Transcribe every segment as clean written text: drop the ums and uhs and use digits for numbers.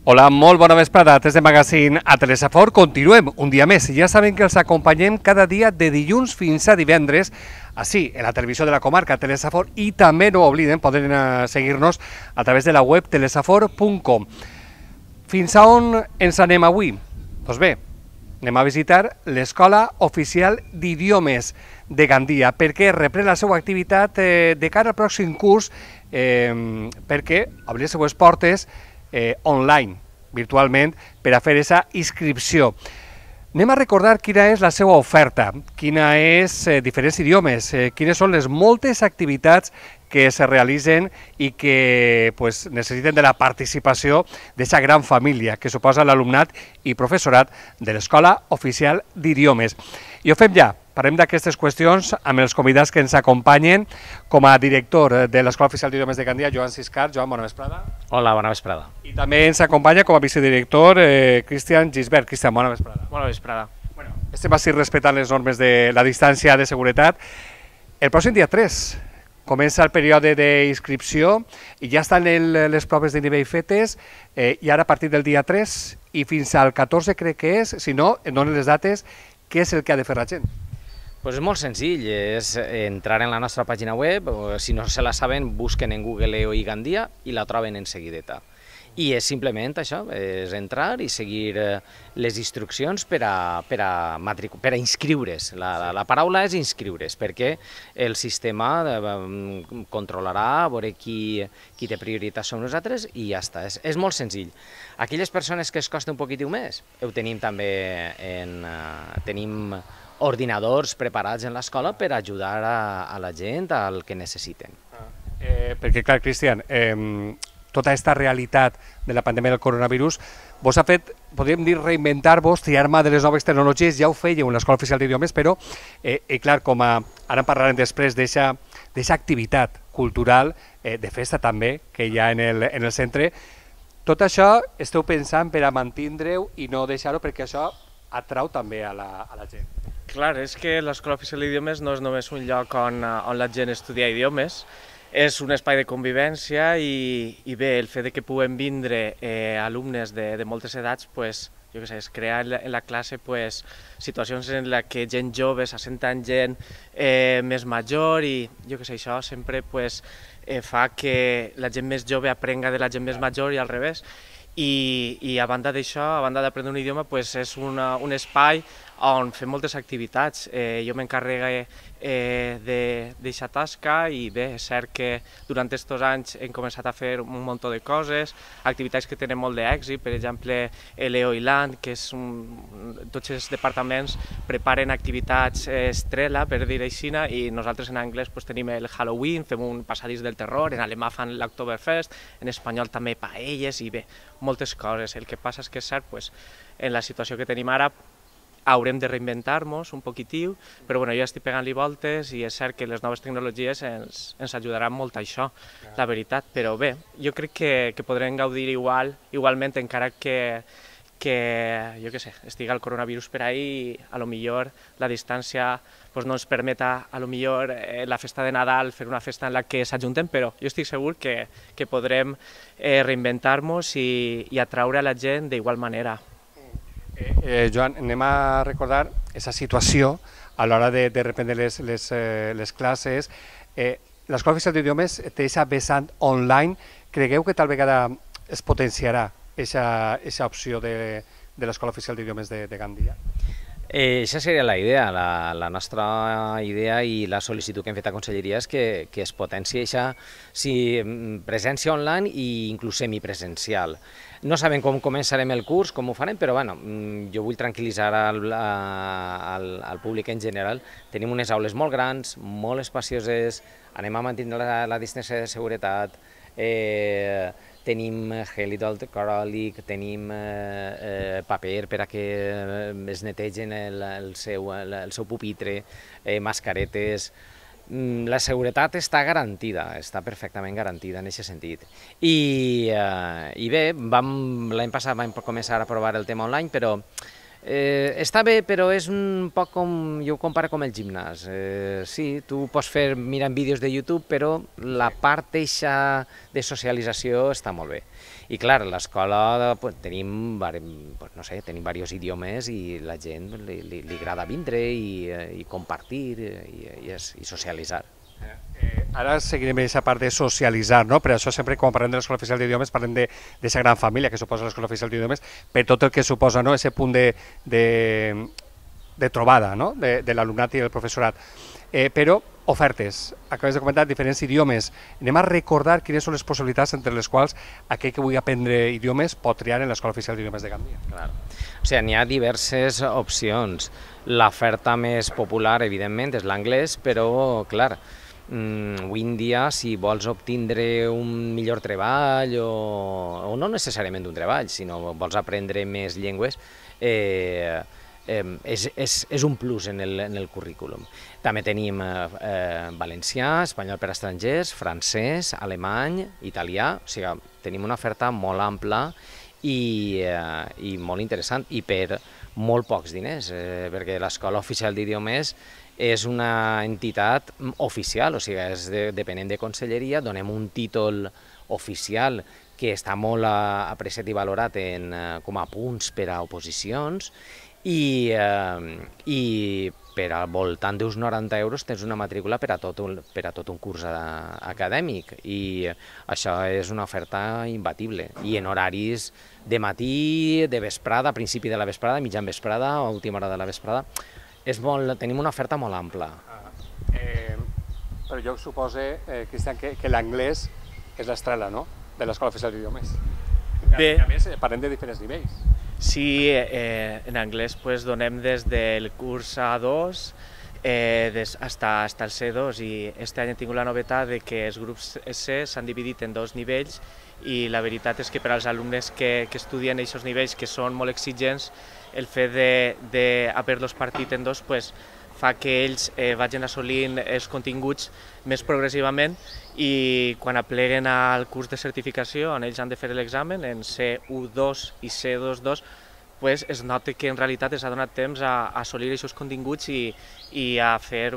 Hola, molt bona vesprada. Des de Magazine a Telesafor continuem un dia més. Ja saben que els acompanyem cada dia de dilluns fins a divendres, així, en la televisió de la comarca Telesafor, i també no obliden, poden seguir-nos a través de la web telesafor.com. Fins a on ens anem avui? Doncs bé, anem a visitar l'Escola Oficial d'Idiomes de Gandia, perquè reprèn la seva activitat de cara al pròxim curs, perquè obrir les seues portes online, virtualment, per a fer aquesta inscripció. Anem a recordar quina és la seva oferta, quina és diferents idiomes, quines són les moltes activitats que se realitzen i que necessiten de la participació d'aquesta gran família que suposa l'alumnat i professorat de l'Escola Oficial d'Idiomes. I ho fem ja. Parlem d'aquestes qüestions amb els convidats que ens acompanyen, com a director de l'Escola Oficial d'Idiomes de Gandia, Joan Siscar. Joan, bona vesprada. Hola, bona vesprada. I també ens acompanya com a vicedirector Cristian Gisbert. Cristian, bona vesprada. Bona vesprada. Bueno, estem així respectant les normes de la distància de seguretat. El pròxim dia 3 comença el període d'inscripció i ja estan les proves de nivell fetes, i ara a partir del dia 3 i fins al 14 crec que és, si no, em donen les dates, què és el que ha de fer la gent? Pues és molt senzill, és entrar en la nostra pàgina web, si no se la saben, busquen en Google EOI Gandia i la troben en seguideta. I és simplement això, és entrar i seguir les instruccions per a inscriure's. La paraula és inscriure's, perquè el sistema controlarà, veure qui té prioritat som nosaltres i ja està. És molt senzill. Aquelles persones que es costa un poquitiu més, ho tenim també tenim ordinadors preparats en l'escola per ajudar a la gent al que necessiten. Perquè, clar, Cristian, tota aquesta realitat de la pandèmia del coronavirus vos ha fet, podríem dir, reinventar-vos, triar mà de les noves tecnologies. Ja ho fèieu en l'Escola Oficial d'Idiomes, però, clar, com ara en parlarem després d'aquesta activitat cultural, de festa també, que hi ha en el centre, tot això esteu pensant per a mantindre-ho i no deixar-ho, perquè això atrau també a la gent. Clar, és que l'Escola Oficial d'Idiomes no és només un lloc on la gent estudia idiomes, és un espai de convivència i bé, el fet que puguem vindre alumnes de moltes edats, jo què sé, es crea en la classe situacions en què gent jove s'assenta gent més major i jo què sé, això sempre fa que la gent més jove aprenga de la gent més major i al revés. I a banda d'això, a banda d'aprendre un idioma, és un espai on fem moltes activitats. Jo m'encarrego d'aquesta tasca i bé, és cert que durant aquests anys hem començat a fer un munt de coses, activitats que tenen molt d'èxit, per exemple l'EOI-Land, que tots els departaments preparen activitats estrella, per dir així, i nosaltres en anglès tenim el Halloween, fem un passadís del terror, en alemà fan l'Oktoberfest, en espanyol també paelles i bé, moltes coses. El que passa és que és cert, en la situació que tenim ara, haurem de reinventar-nos un poquitiu, però jo estic pegant-li voltes i és cert que les noves tecnologies ens ajudaran molt a això, la veritat. Però bé, jo crec que podrem gaudir igualment, encara que jo què sé, estigui el coronavirus per ahí, a lo millor la distància no ens permeta a lo millor la festa de Nadal fer una festa en la que s'ajuntem, però jo estic segur que podrem reinventar-nos i atraure a la gent d'igual manera. Joan, anem a recordar aquesta situació a l'hora de reprendre les classes. L'Escola Oficial d'Idiomes té aquesta vessant online. Cregueu que tal vegada es potenciarà aquesta opció de l'Escola Oficial d'Idiomes de Gandia? Això seria la idea, la nostra idea i la sol·licitud que hem fet a Conselleria és que es potenciï aquesta presència online i inclús semipresencial. No sabem com començarem el curs, com ho farem, però jo vull tranquil·litzar al públic en general. Tenim unes aules molt grans, molt espacioses, anem a mantenir la distància de seguretat, tenim gel hidroalcohòlic, tenim paper per a que es netegen el seu pupitre, mascaretes. La seguretat està garantida, està perfectament garantida en aquest sentit. I bé, l'any passat vam començar a provar el tema online, però està bé, però és un poc com, jo ho comparo com el gimnàs. Sí, tu pots fer mirant vídeos de YouTube, però la part de socialització està molt bé. I clar, a l'escola tenim, no sé, tenim diversos idiomes i la gent li agrada vindre i compartir i socialitzar. Ara seguirem aquesta part de socialitzar, no? Per això sempre quan parlem de l'Escola Oficial d'Idiomes parlem d'aquesta gran família que suposa l'Escola Oficial d'Idiomes, per tot el que suposa, no? Ese punt de trobada, no? De l'alumnat i del professorat. Però ofertes, acabes de comentar diferents idiomes. Anem a recordar quines són les possibilitats entre les quals aquell que vulgui aprendre idiomes pot triar en l'Escola Oficial d'Idiomes de Gandia. Clar. O sigui, n'hi ha diverses opcions. L'oferta més popular, evidentment, és l'anglès, però, clar, avui en dia, si vols obtindre un millor treball, o no necessàriament un treball, sinó vols aprendre més llengües, és un plus en el currículum. També tenim valencià, espanyol per a estrangers, francès, alemany, italià, o sigui, tenim una oferta molt ampla i molt interessant, i per molt pocs diners, perquè l'Escola Oficial d'Idiomes és una entitat oficial, o sigui, és depenent de conselleria, donem un títol oficial que està molt apreciat i valorat com a punts per a oposicions, i per al voltant d'uns 90 euros tens una matrícula per a tot un curs acadèmic, i això és una oferta imbatible, i en horaris de matí, de vesprada, a principi de la vesprada, mitjan vesprada o última hora de la vesprada. Tenim una oferta molt ampla. Però jo suposo, Cristian, que l'anglès és l'estrella, no?, de l'Escola Oficial d'Idiomes. A més, parlem de diferents nivells. Sí, en anglès donem des del curs A2 hasta el C2, i este any hem tingut la novetat de que els grups C s'han dividit en dos nivells, i la veritat és que per als alumnes que estudien aquests nivells, que són molt exigents, el fet d'haver-los partit en dos fa que ells vagin assolint els continguts més progressivament, i quan apleguen al curs de certificació, on ells han de fer l'examen, en C1-2 i C2-2, es nota que en realitat s'ha donat temps a assolir aquests continguts i a fer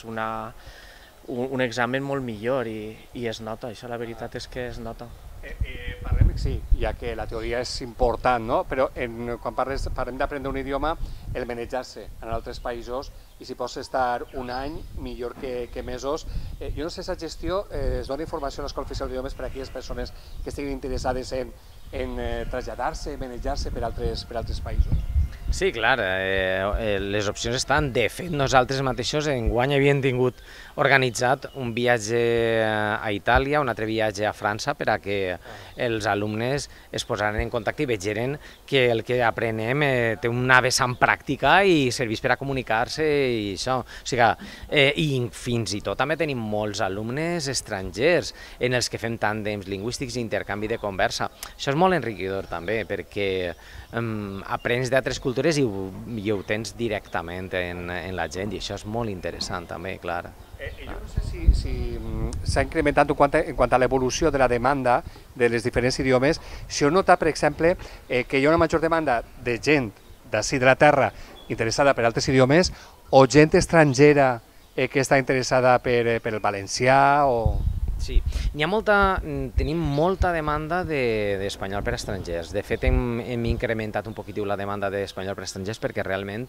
un examen molt millor, i es nota, això la veritat és que es nota. Parlem, sí, ja que la teoria és important, no? Però quan parlem d'aprendre un idioma, el manejar-se en altres països, i si pots estar un any, millor que mesos. Jo no sé si aquesta gestió es dona informació a l'Escola Oficial d'Idiomes per a aquelles persones que estiguin interessades en traslladar-se, manejar-se per altres països. Sí, clar, les opcions estan. De fet, nosaltres mateixos enguany havíem tingut organitzat un viatge a Itàlia, un altre viatge a França, per a que els alumnes es posaren en contacte i vegeren que el que aprenem té una vessant pràctica i serveix per a comunicar-se i això. O sigui, i fins i tot també tenim molts alumnes estrangers en els que fem tàndems lingüístics i intercanvi de conversa. Això és molt enriquidor també, perquè aprens d'altres cultures i ho tens directament en la gent, i això és molt interessant també, clar. Jo no sé si s'ha incrementat en quant a l'evolució de la demanda de les diferents idiomes, si heu notat, per exemple, que hi ha una major demanda de gent d'ací de la terra interessada per altres idiomes, o gent estrangera que està interessada per el valencià o... Sí, tenim molta demanda d'espanyol per a estrangers. De fet, hem incrementat un poquitiu la demanda d'espanyol per a estrangers perquè realment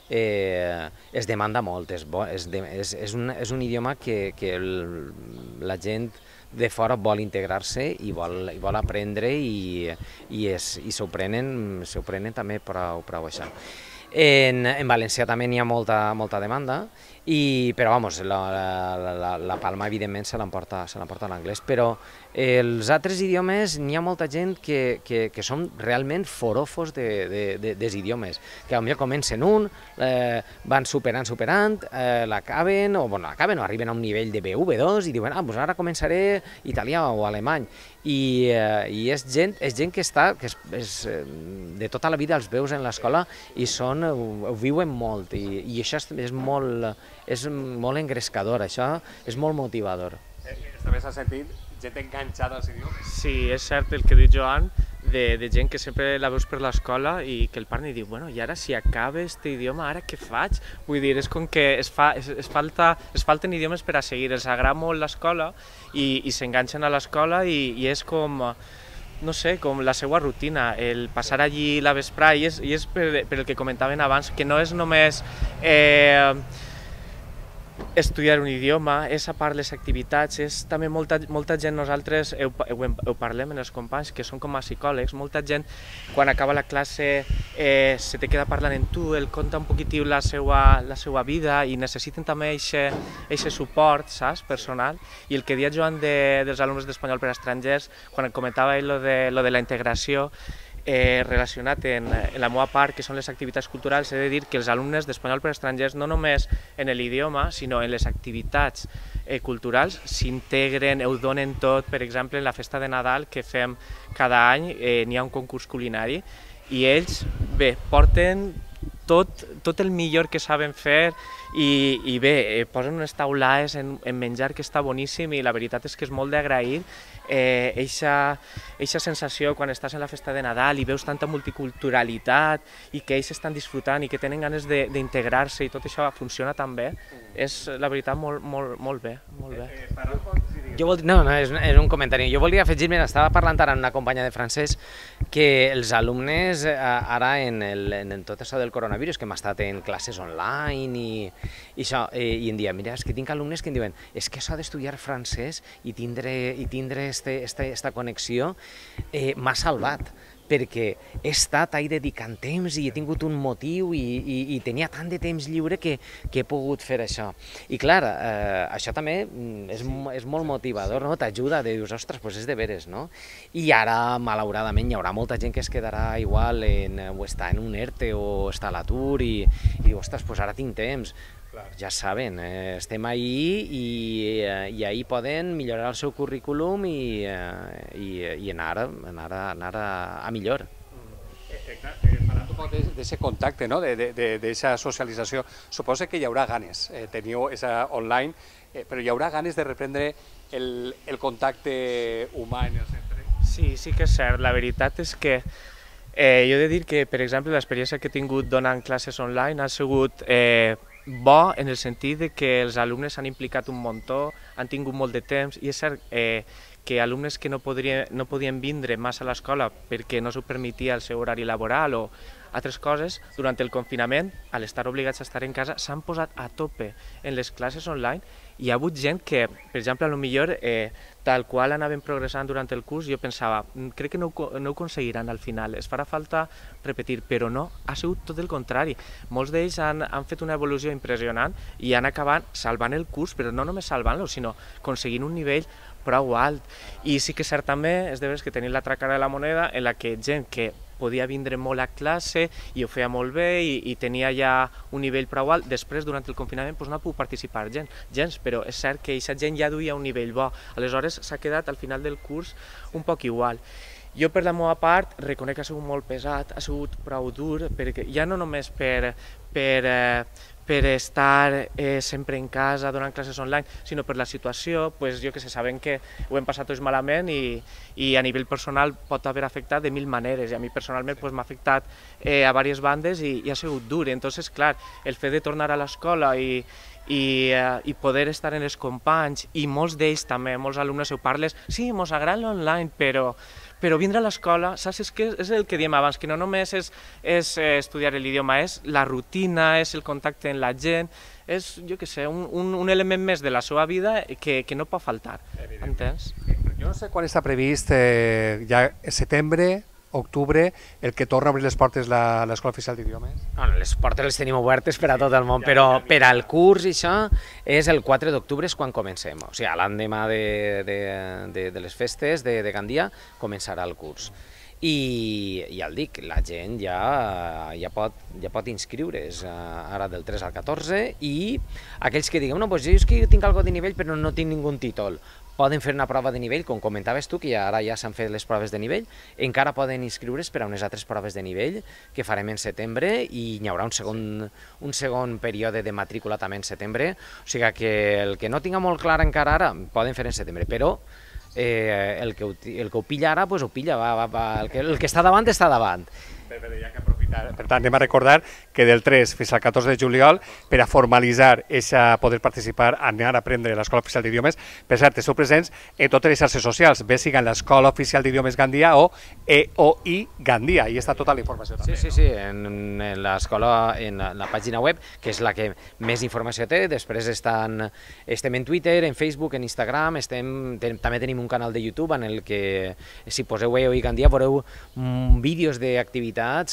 es demanda molt. És un idioma que la gent de fora vol integrar-se i vol aprendre, i s'ho prenen també prou això. En valencià també n'hi ha molta demanda, però la palma evidentment se l'emporta l'anglès. Però els altres idiomes n'hi ha molta gent que són realment forofos dels idiomes, que potser comencen van superant, l'acaben o arriben a un nivell de B1, B2 i diuen, doncs ara començaré italià o alemany. I és gent que és de tota la vida els veus en l'escola i ho viuen molt, i això és molt engrescador, això és molt motivador. També s'ha sentit gent enganxada als idiomes. Sí, és cert el que diu Joan, de gent que sempre la veus per l'escola i que el pare diu, bueno, i ara si acaba aquest idioma, ara què faig? Vull dir, és com que es falten idiomes per a seguir, els agrada molt l'escola i s'enganxen a l'escola, i és com no sé, com la seva rutina, el passar allí la vesprada, i és per el que comentaven abans, que no és només estudiar un idioma, és a part les activitats, és també molta gent, nosaltres ho parlem en els companys, que són com a psicòlegs, molta gent quan acaba la classe se te queda parlant amb tu, el conta un poquitiu la seva vida i necessiten també aquest suport, saps, personal. I el que deia Joan dels alumnes d'espanyol per a estrangers, quan comentava ell lo de la integració, relacionat en la meva part, que són les activitats culturals, he de dir que els alumnes d'espanyol per a estrangers, no només en l'idioma, sinó en les activitats culturals, s'integren, ho donen tot. Per exemple, en la festa de Nadal que fem cada any n'hi ha un concurs culinari i ells, bé, porten tot el millor que saben fer i bé, posen unes taulades en menjar que està boníssim i la veritat és que és molt d'agrair eixa sensació quan estàs en la festa de Nadal i veus tanta multiculturalitat i que ells estan disfrutant i que tenen ganes d'integrar-se i tot això funciona tan bé, és la veritat molt bé. No, és un comentari. Jo volia afegir-me, estava parlant ara amb una companya de francès, que els alumnes ara en tot això del coronavirus, que hem estat en classes online i això, i em diuen, mira, és que tinc alumnes que em diuen, és que això d'estudiar francès i tindre esta connexió m'ha salvat, perquè he estat ahí dedicant temps i he tingut un motiu i tenia tant de temps lliure que he pogut fer això. I clar, això també és molt motivador, no? T'ajuda, dius, ostres, doncs és de veres, no? I ara, malauradament, hi haurà molta gent que es quedarà igual o està en un ERTE o està a l'atur i diu, ostres, doncs ara tinc temps. Ja saben, estem ahí i ahí poden millorar el seu currículum i anar a millor. Parlant un poc d'aquest contacte, d'aquesta socialització, suposo que hi haurà ganes, teniu aquesta online, però hi haurà ganes de reprendre el contacte humà en el centre? Sí que és cert. La veritat és que jo he de dir que, per exemple, l'experiència que he tingut donant classes online ha sigut bo en el sentit que els alumnes s'han implicat un muntó, han tingut molt de temps, i és cert que alumnes que no podien vindre massa a l'escola perquè no s'ho permetia el seu horari laboral o altres coses, durant el confinament, a l'estar obligats a estar en casa, s'han posat a tope en les classes online. Hi ha hagut gent que, per exemple, potser tal qual anaven progressant durant el curs, jo pensava, crec que no ho aconseguiran al final, es farà falta repetir, però no, ha sigut tot el contrari. Molts d'ells han fet una evolució impressionant i han acabat salvant el curs, però no només salvant-lo, sinó aconseguint un nivell prou alt. I sí que és cert també, és de veres que tenim l'altra cara de la moneda, en la que gent que podia vindre molt a classe i ho feia molt bé i tenia ja un nivell prou alt, després, durant el confinament, no ha pogut participar gens, però és cert que aquesta gent ja duia un nivell bo, aleshores s'ha quedat al final del curs un poc igual. Jo, per la meva part, reconec que ha sigut molt pesat, ha sigut prou dur, perquè ja no només per estar sempre en casa donant classes online, sinó per la situació, jo que sé, sabem que ho hem passat tots malament i a nivell personal pot haver afectat de mil maneres, i a mi personalment m'ha afectat a diverses bandes i ha sigut dur. Entonces, clar, el fet de tornar a l'escola i poder estar en els companys, i molts d'ells també, molts alumnes ho parles, sí, mos agrada l'online, però vindre a l'escola, saps, és el que diem abans, que no només és estudiar l'idioma, és la rutina, és el contacte amb la gent, és, jo què sé, un element més de la seva vida que no pot faltar, entens? Jo no sé quan està previst, ja setembre, octubre, el que torna a obrir les portes l'Escola Oficial d'Idiomes? Les portes les tenim obertes per a tot el món, però per al curs i això és el 4 d'octubre és quan comencem. O sigui, l'endemà de les festes de Gandia començarà el curs. I ja el dic, la gent ja pot inscriure's ara del 3 al 14 i aquells que diguen, no, doncs jo és que tinc algo de nivell però no tinc ningú títol, poden fer una prova de nivell, com comentaves tu, que ara ja s'han fet les proves de nivell, encara poden inscriure's per a unes altres proves de nivell que farem en setembre i hi haurà un segon període de matrícula també en setembre, o sigui que el que no tinga molt clar encara ara poden fer en setembre, però el que ho pilla ara, doncs ho pilla, el que està davant està davant. Però hi ha que aprofitar. Per tant, anem a recordar que del 3 fins al 14 de juliol per a formalitzar i poder participar, anar a aprendre l'Escola Oficial d'Idiomes. Per cert, esteu presents en totes les xarxes socials, bé siguin l'Escola Oficial d'Idiomes Gandia o EOI Gandia, i està tota la informació també. Sí, en l'escola, en la pàgina web, que és la que més informació té. Després estem en Twitter, en Facebook, en Instagram, també tenim un canal de YouTube en el que, si poseu EOI Gandia, veureu vídeos d'activitats,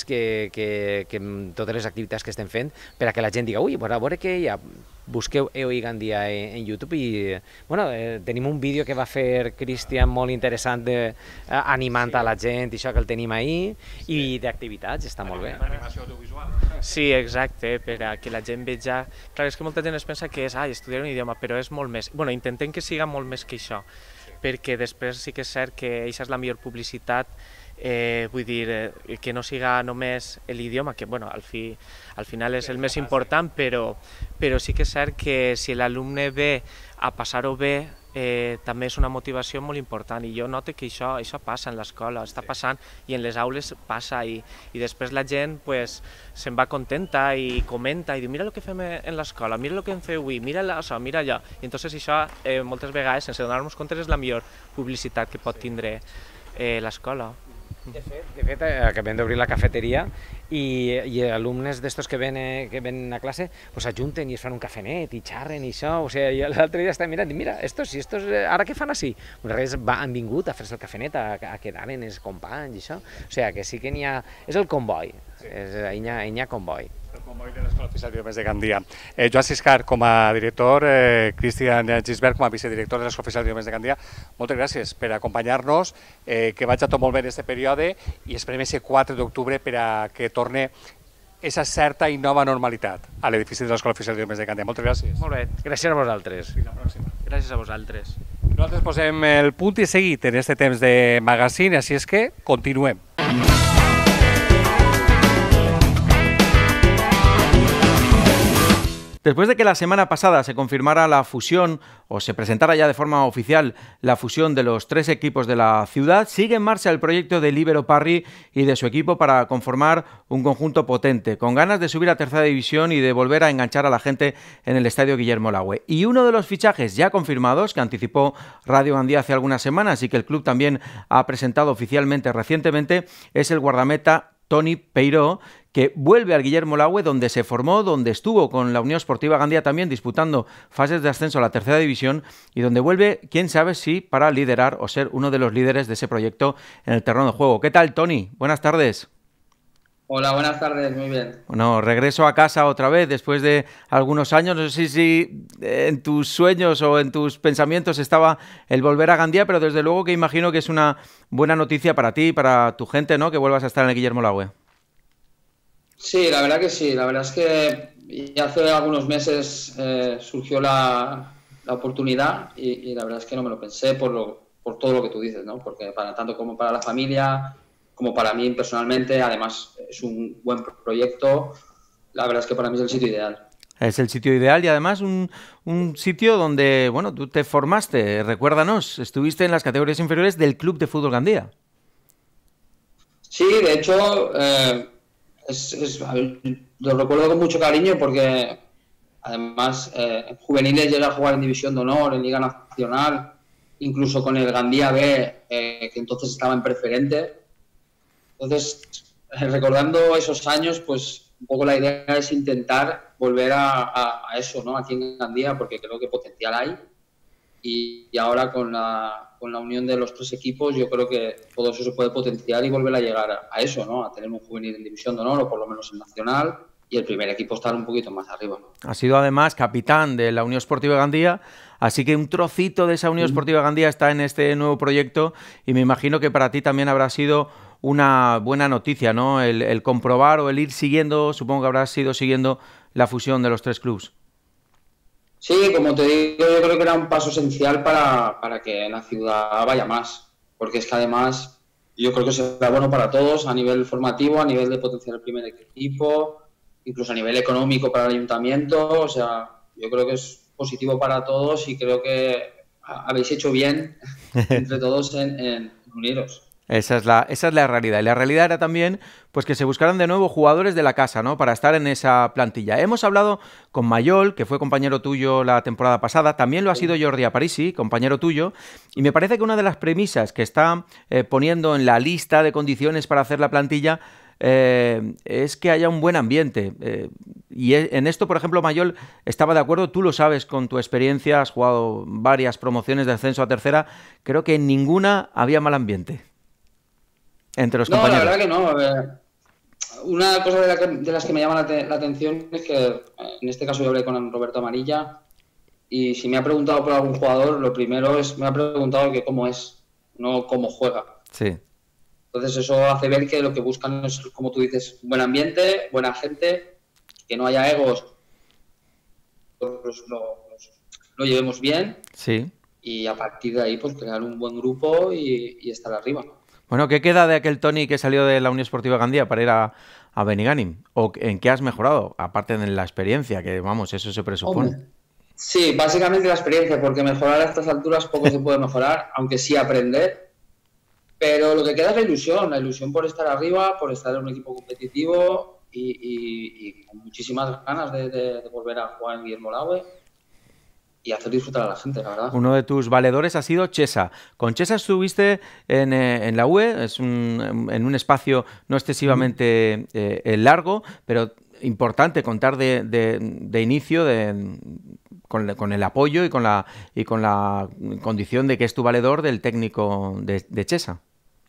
totes les activitats que estem fent, per a que la gent diga, ui, a veure què hi ha. Busqueu EOI Gandia en YouTube i tenim un vídeo que va fer Cristian molt interessant animant a la gent, això que el tenim ahir, i d'activitats, està molt bé. Animació audiovisual. Sí, exacte, per a que la gent veja... Clar, és que molta gent es pensa que és estudiar un idioma, però és molt més. Bueno, intentem que siga molt més que això, perquè després sí que és cert que això és la millor publicitat, vull dir, que no siga només l'idioma, que bueno, al final és el més important, però sí que és cert que si l'alumne ve a passar-ho bé, també és una motivació molt important, i jo noto que això passa en l'escola, està passant, i en les aules passa, i després la gent se'n va contenta i comenta i diu, mira el que fem en l'escola, mira el que hem fet avui, mira això, mira allò, i entonces això moltes vegades, sense donar-nos compte, és la millor publicitat que pot tindre l'escola. De fet, acabem d'obrir la cafeteria i alumnes d'estos que ven a classe s'ajunten i es fan un cafenet i xarren i això. O sigui, l'altre dia estava mirant i mira, estos ara què fan així? Res, han vingut a fer-se el cafenet, a quedar en els companys i això. O sigui, que sí que n'hi ha... És el comboi, n'hi ha comboi. El comboi de l'Escola Oficial d'Idiomes de Gandia. Joan Siscar com a director, Cristian Gisbert com a vicedirector de l'Escola Oficial d'Idiomes de Gandia, moltes gràcies per acompanyar-nos, que vagi tot molt bé en aquest període i esperem aquest 4 d'octubre per a que torni aquesta certa i nova normalitat a l'edifici de l'Escola Oficial d'Idiomes de Gandia. Moltes gràcies. Molt bé. Gràcies a vosaltres. Fins la pròxima. Gràcies a vosaltres. Nosaltres posem el punt i seguit en aquest temps de magazine, així és que continuem. Después de que la semana pasada se confirmara la fusión o se presentara ya de forma oficial la fusión de los 3 equipos de la ciudad, sigue en marcha el proyecto de Líbero Parry y de su equipo para conformar un conjunto potente, con ganas de subir a tercera división y de volver a enganchar a la gente en el estadio Guillermo Lagüe. Y uno de los fichajes ya confirmados, que anticipó Radio Gandía hace algunas semanas y que el club también ha presentado oficialmente recientemente, es el guardameta Toni Peiró, que vuelve al Guillermo Lagüe, donde se formó, donde estuvo con la Unión Esportiva Gandia también disputando fases de ascenso a la tercera división, y donde vuelve, quién sabe si para liderar o ser uno de los líderes de ese proyecto en el terreno de juego. ¿Qué tal, Toni? Buenas tardes. Hola, buenas tardes, muy bien. Bueno, regreso a casa otra vez después de algunos años. No sé si en tus sueños o en tus pensamientos estaba el volver a Gandia, pero desde luego que imagino que es una buena noticia para ti y para tu gente, ¿no?, que vuelvas a estar en el Guillermo Lagüe. Sí, la verdad que sí. La verdad es que ya hace algunos meses surgió la oportunidad y la verdad es que no me lo pensé por todo lo que tú dices, ¿no? Porque tanto como para la familia como para mí personalmente, además es un buen proyecto, la verdad es que para mí es el sitio ideal. Es el sitio ideal y además un sitio donde, bueno, tú te formaste, recuérdanos, estuviste en las categorías inferiores del Club de Fútbol Gandia. Sí, de hecho, lo recuerdo con mucho cariño porque además en juveniles llegué a jugar en División de Honor, en Liga Nacional, incluso con el Gandia B, que entonces estaba en preferente. Entonces, recordando esos años, pues un poco la idea es intentar volver a eso, ¿no?, aquí en Gandia, porque creo que potencial hay. Y ahora con la unión de los 3 equipos, yo creo que todo eso se puede potenciar y volver a llegar a eso, ¿no?, a tener un juvenil en División de Honor o por lo menos en Nacional, y el primer equipo estar un poquito más arriba. Ha sido además capitán de la Unión Esportiva Gandia, así que un trocito de esa Unión Esportiva Gandia está en este nuevo proyecto, y me imagino que para ti también habrá sido una buena noticia, ¿no?, el comprobar o el ir siguiendo, supongo que habrás ido siguiendo la fusión de los 3 clubes. Sí, como te digo, yo creo que era un paso esencial para que la ciudad vaya más, porque es que además yo creo que será bueno para todos a nivel formativo, a nivel de potenciar el primer equipo, incluso a nivel económico para el ayuntamiento. O sea, yo creo que es positivo para todos y creo que habéis hecho bien entre todos en uniros. Esa es la realidad. Y la realidad era también pues que se buscaran de nuevo jugadores de la casa, ¿no? Para estar en esa plantilla. Hemos hablado con Mayol, que fue compañero tuyo la temporada pasada. También lo ha sido Jordi Aparici, compañero tuyo. Y me parece que una de las premisas que está poniendo en la lista de condiciones para hacer la plantilla es que haya un buen ambiente. Y en esto, por ejemplo, Mayol estaba de acuerdo. Tú lo sabes con tu experiencia. Has jugado varias promociones de ascenso a tercera. Creo que en ninguna había mal ambiente entre los compañeros. No, la verdad que no. Una cosa de las que me llama la atención es que en este caso yo hablé con Roberto Amarilla y si me ha preguntado por algún jugador, lo primero es, me ha preguntado que cómo es, no cómo juega. Sí. Entonces eso hace ver que lo que buscan es, como tú dices, un buen ambiente, buena gente, que no haya egos, lo llevemos bien. Sí. Y a partir de ahí pues crear un buen grupo y estar arriba. Bueno, ¿qué queda de aquel Toni que salió de la Unión Esportiva Gandía para ir a Benigànim? ¿O en qué has mejorado? Aparte de la experiencia, que vamos, eso se presupone. Hombre. Sí, básicamente la experiencia, porque mejorar a estas alturas poco se puede mejorar, aunque sí aprender. Pero lo que queda es la ilusión por estar arriba, por estar en un equipo competitivo y con muchísimas ganas de volver a jugar en Guillermo Laue y hacer disfrutar a la gente, la verdad. Uno de tus valedores ha sido Chesa. Con Chesa estuviste en la UE, en un espacio no excesivamente largo, pero importante contar de inicio con el apoyo y con la condición de que es tu valedor del técnico de Chesa.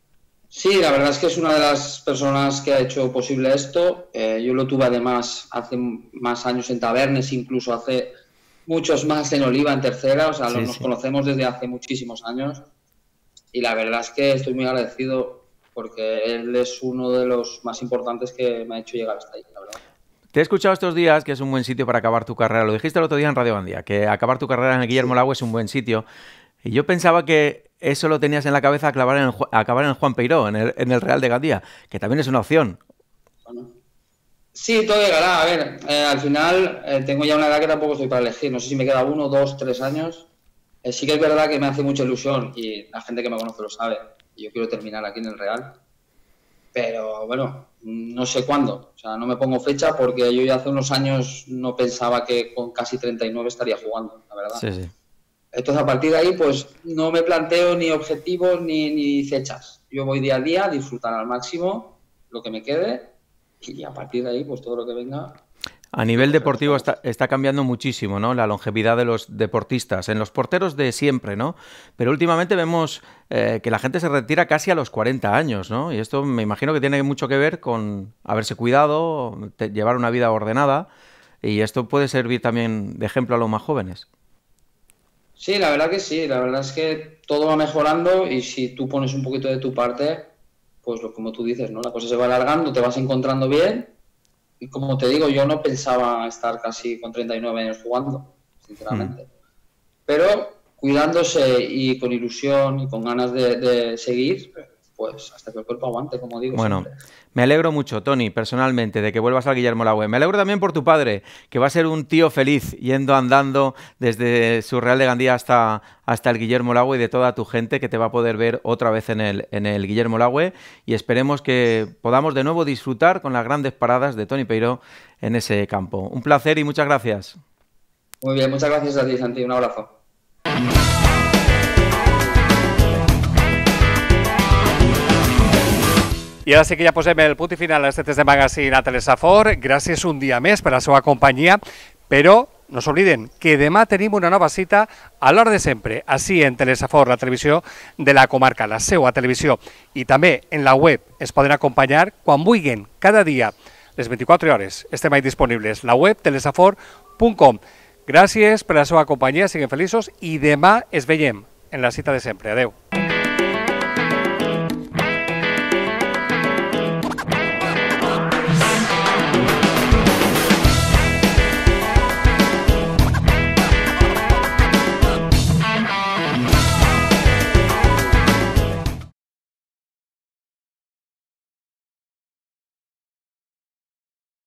Sí, la verdad es que es una de las personas que ha hecho posible esto. Yo lo tuve además hace más años en Tabernes, incluso hace muchos más en Oliva, en tercera, o sea, sí, nos conocemos desde hace muchísimos años y la verdad es que estoy muy agradecido porque él es uno de los más importantes que me ha hecho llegar hasta ahí, la verdad. Te he escuchado estos días que es un buen sitio para acabar tu carrera, lo dijiste el otro día en Radio Gandía, que acabar tu carrera en el Guillermo Laue es un buen sitio y yo pensaba que eso lo tenías en la cabeza, acabar en el Juan Peiró, en el Real de Gandía, que también es una opción. Bueno. Sí, todo llegará. A ver, al final tengo ya una edad que tampoco estoy para elegir. No sé si me queda 1, 2, 3 años. Sí que es verdad que me hace mucha ilusión y la gente que me conoce lo sabe. Yo quiero terminar aquí en el Real. Pero bueno, no sé cuándo. O sea, no me pongo fecha porque yo ya hace unos años no pensaba que con casi 39 estaría jugando, la verdad. Sí, sí. Entonces, a partir de ahí, pues no me planteo ni objetivos ni fechas. Yo voy día a día, disfrutar al máximo lo que me quede. Y a partir de ahí, pues todo lo que venga. A nivel deportivo está cambiando muchísimo, ¿no? La longevidad de los deportistas, en los porteros de siempre, ¿no? Pero últimamente vemos que la gente se retira casi a los 40 años, ¿no? Y esto me imagino que tiene mucho que ver con haberse cuidado, llevar una vida ordenada, y esto puede servir también de ejemplo a los más jóvenes. Sí, la verdad que sí. La verdad es que todo va mejorando y si tú pones un poquito de tu parte, pues como tú dices, ¿no? La cosa se va alargando, te vas encontrando bien y como te digo, yo no pensaba estar casi con 39 años jugando, sinceramente. Pero cuidándose y con ilusión y con ganas de seguir, pues hasta que el cuerpo aguante, como digo. Bueno, siempre. Me alegro mucho, Toni, personalmente, de que vuelvas al Guillermo Laue. Me alegro también por tu padre, que va a ser un tío feliz yendo andando desde su Real de Gandía hasta el Guillermo Laue y de toda tu gente que te va a poder ver otra vez en el Guillermo Laue y esperemos que podamos de nuevo disfrutar con las grandes paradas de Toni Peiró en ese campo. Un placer y muchas gracias. Muy bien, muchas gracias a ti, Santi. Un abrazo. I ara sí que ja posem el punt i final a este test de magazine a Telesafor. Gràcies un dia més per la seva companyia, però no s'obliden que demà tenim una nova cita a l'hora de sempre, així en Telesafor, la televisió de la comarca, la seva televisió, i també en la web es poden acompanyar quan vulguin, cada dia, les 24 hores, estem ahí disponibles, la web telesafor.com. Gràcies per la seva companyia, siguin feliços i demà es veiem en la cita de sempre. Adeu.